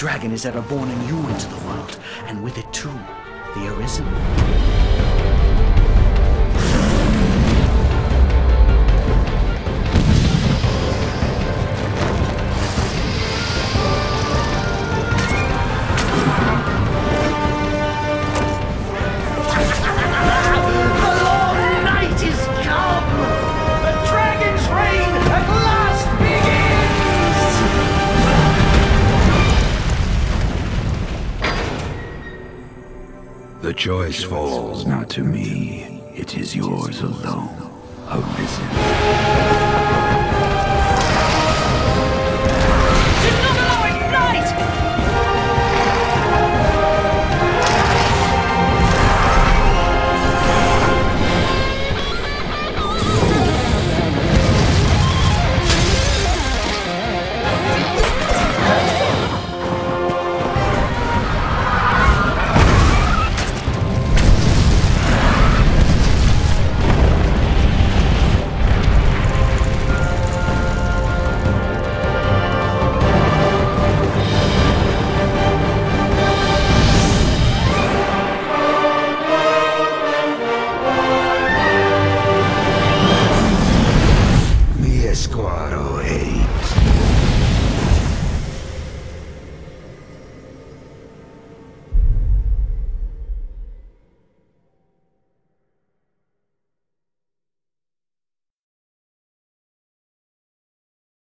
dragon is ever born in you into the world, and with it too, the Arisen. The choice falls not to me. It is yours alone, Arisen.